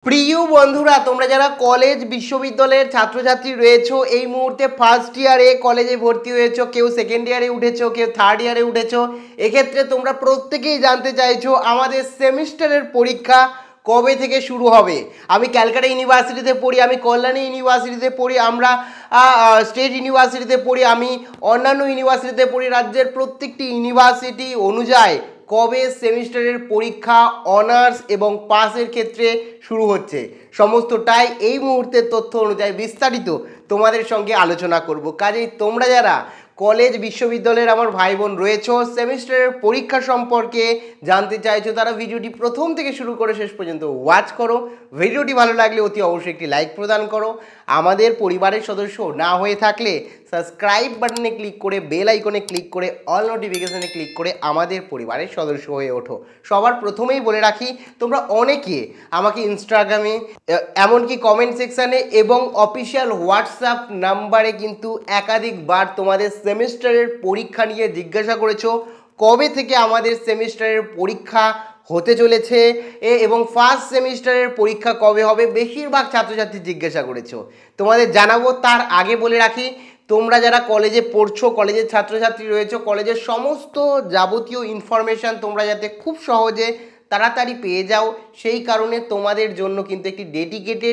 প্রিয় বন্ধুরা, তোমরা যারা কলেজ বিশ্ববিদ্যালয়ের ছাত্রছাত্রী রয়েছো, এই মুহূর্তে ফার্স্ট ইয়ারে কলেজে ভর্তি হয়েছো, কেউ সেকেন্ড ইয়ারে উঠেছো, কেউ থার্ড ইয়ারে উঠেছো, এক্ষেত্রে তোমরা প্রত্যেকেই জানতে চাইছো আমাদের সেমিস্টারের পরীক্ষা কবে থেকে শুরু হবে। আমি ক্যালকাটা ইউনিভার্সিটিতে পড়ি, আমি কল্যাণী ইউনিভার্সিটিতে পড়ি, আমরা স্টেট ইউনিভার্সিটিতে পড়ি, আমি অন্যান্য ইউনিভার্সিটিতে পড়ি। রাজ্যের প্রত্যেকটি ইউনিভার্সিটি অনুযায়ী কবে সেমিস্টারের পরীক্ষা অনার্স এবং পাসের ক্ষেত্রে শুরু হচ্ছে, সমস্তটাই এই মুহূর্তের তথ্য অনুযায়ী বিস্তারিত তোমাদের সঙ্গে আলোচনা করব। কাজেই তোমরা যারা কলেজ বিশ্ববিদ্যালয়ের আমার ভাই বোন রয়েছে, সেমিস্টারের পরীক্ষা সম্পর্কে জানতে চাইছো, তারা ভিডিওটি প্রথম থেকে শুরু করে শেষ পর্যন্ত ওয়াচ করো। ভিডিওটি ভালো লাগলে অতি অবশ্যই একটি লাইক প্রদান করো। আমাদের পরিবারের সদস্য না হয়ে থাকলে সাবস্ক্রাইব বাটনে ক্লিক করে বেল আইকনে ক্লিক করে অল নোটিফিকেশনে ক্লিক করে আমাদের পরিবারের সদস্য হয়ে ওঠো। সবার প্রথমেই বলে রাখি, তোমরা অনেকে আমাকে ইনস্টাগ্রামে, এমনকি কমেন্ট সেকশানে এবং অফিসিয়াল হোয়াটসঅ্যাপ নাম্বারে কিন্তু একাধিকবার তোমাদের সেমিস্টারের পরীক্ষা নিয়ে জিজ্ঞাসা করেছো, কবে থেকে আমাদের সেমিস্টারের পরীক্ষা হতে চলেছে এবং ফার্স্ট সেমিস্টারের পরীক্ষা কবে হবে। বেশিরভাগ ছাত্রছাত্রী জিজ্ঞাসা করেছো, তোমাদের জানাবো। তার আগে বলে রাখি, তোমরা যারা কলেজে পড়ছো, কলেজের ছাত্রছাত্রী রয়েছো, কলেজের সমস্ত যাবতীয় ইনফরমেশান তোমরা যাতে খুব সহজে তাড়াতাড়ি পেয়ে যাও, সেই কারণে তোমাদের জন্য কিন্তু একটি ডেডিকেটেড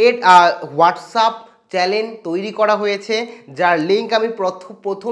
হোয়াটসঅ্যাপ চ্যানেল তৈরি করা হয়েছে, যার লিঙ্ক আমি প্রথম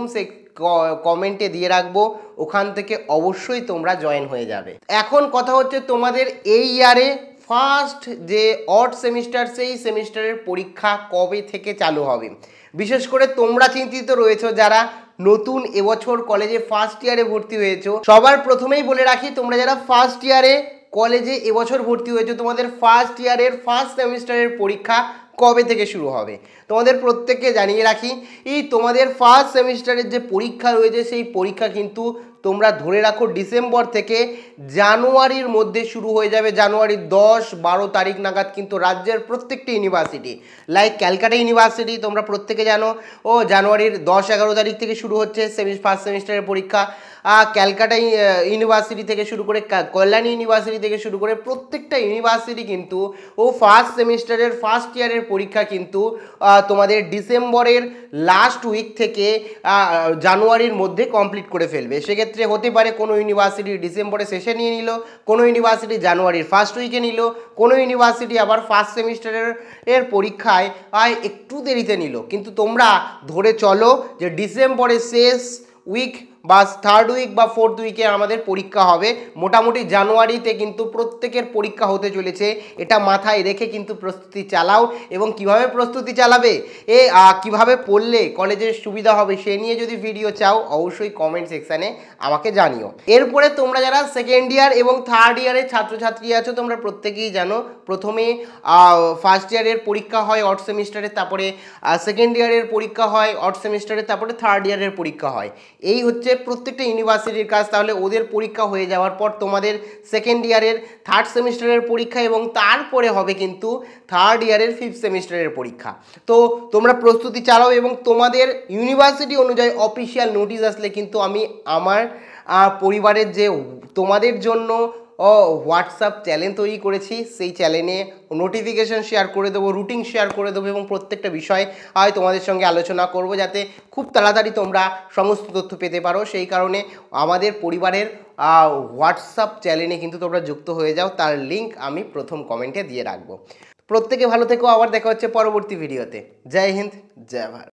কমেন্টে দিয়ে রাখবো। ওখান থেকে অবশ্যই তোমরা জয়েন হয়ে যাবে। এখন কথা হচ্ছে, তোমাদের এই ইয়ারে ফার্স্ট যে অড সেমিস্টার, সেই সেমিস্টারের পরীক্ষা কবে থেকে চালু হবে। বিশেষ করে তোমরা চিন্তিত রয়েছো যারা নতুন এবছর কলেজে ফার্স্ট ইয়ারে ভর্তি হয়েছো। সবার প্রথমেই বলে রাখি, তোমরা যারা ফার্স্ট ইয়ারে কলেজে এবছর ভর্তি হয়েছো, তোমাদের ফার্স্ট ইয়ারের ফার্স্ট সেমিস্টারের পরীক্ষা কবে থেকে শুরু হবে তোমাদের প্রত্যেককে জানিয়ে রাখি। তোমাদের ফার্স্ট সেমিস্টারের যে পরীক্ষা রয়েছে, সেই পরীক্ষা কিন্তু তোমরা ধরে রাখো ডিসেম্বর থেকে জানুয়ারির মধ্যে শুরু হয়ে যাবে। জানুয়ারির 10-12 তারিখ নাগাদ কিন্তু রাজ্যের প্রত্যেকটি ইউনিভার্সিটি, লাইক ক্যালকাটা ইউনিভার্সিটি, তোমরা প্রত্যেকে জানো, জানুয়ারির 10-11 তারিখ থেকে শুরু হচ্ছে ফার্স্ট সেমিস্টারের পরীক্ষা। ক্যালকাটা ইউনিভার্সিটি থেকে শুরু করে কল্যাণী ইউনিভার্সিটি থেকে শুরু করে প্রত্যেকটা ইউনিভার্সিটি কিন্তু ফার্স্ট সেমিস্টারের ফার্স্ট ইয়ারের পরীক্ষা কিন্তু তোমাদের ডিসেম্বরের লাস্ট উইক থেকে জানুয়ারির মধ্যে কমপ্লিট করে ফেলবে। সেক্ষেত্রে হতে পারে কোনো ইউনিভার্সিটি ডিসেম্বরের শেষে নিয়ে নিল, কোনো ইউনিভার্সিটি জানুয়ারির ফার্স্ট উইকে নিল, কোনো ইউনিভার্সিটি আবার ফার্স্ট সেমিস্টারের পরীক্ষায় একটু দেরিতে নিল। কিন্তু তোমরা ধরে চলো যে ডিসেম্বরের শেষ উইক বা থার্ড উইক বা ফোর্থ উইকে আমাদের পরীক্ষা হবে। মোটামুটি জানুয়ারিতে কিন্তু প্রত্যেকের পরীক্ষা হতে চলেছে, এটা মাথায় রেখে কিন্তু প্রস্তুতি চালাও। এবং কিভাবে প্রস্তুতি চালাবে, কিভাবে পড়লে কলেজের সুবিধা হবে, সে নিয়ে যদি ভিডিও চাও অবশ্যই কমেন্ট সেকশানে আমাকে জানিও। এরপরে তোমরা যারা সেকেন্ড ইয়ার এবং থার্ড ইয়ারের ছাত্রছাত্রী আছো, তোমরা প্রত্যেকেই জানো, প্রথমে ফার্স্ট ইয়ারের পরীক্ষা হয় অড সেমিস্টারে, তারপরে সেকেন্ড ইয়ারের পরীক্ষা হয় অড সেমিস্টারে, তারপরে থার্ড ইয়ারের পরীক্ষা হয়। এই হচ্ছে প্রত্যেকটা ইউনিভার্সিটির কাজ। তাহলে ওদের পরীক্ষা হয়ে যাওয়ার পর তোমাদের সেকেন্ড ইয়ারের থার্ড সেমিস্টারের পরীক্ষা এবং তারপরে হবে কিন্তু থার্ড ইয়ারের ফিফথ সেমিস্টারের পরীক্ষা। তো তোমরা প্রস্তুতি চালাও এবং তোমাদের ইউনিভার্সিটি অনুযায়ী অফিসিয়াল নোটিশ আসলে কিন্তু আমি আমার পরিবারের যে তোমাদের জন্য হোয়াটসঅ্যাপ চ্যানেল তৈরি করেছি, সেই চ্যানেলে নোটিফিকেশান শেয়ার করে দেবো, রুটিন শেয়ার করে দেবো এবং প্রত্যেকটা বিষয় তোমাদের সঙ্গে আলোচনা করব, যাতে খুব তাড়াতাড়ি তোমরা সমস্ত তথ্য পেতে পারো। সেই কারণে আমাদের পরিবারের হোয়াটসঅ্যাপ চ্যানেলে কিন্তু তোমরা যুক্ত হয়ে যাও, তার লিঙ্ক আমি প্রথম কমেন্টে দিয়ে রাখবো। প্রত্যেকে ভালো থেকো, আবার দেখা হচ্ছে পরবর্তী ভিডিওতে। জয় হিন্দ, জয় ভারত।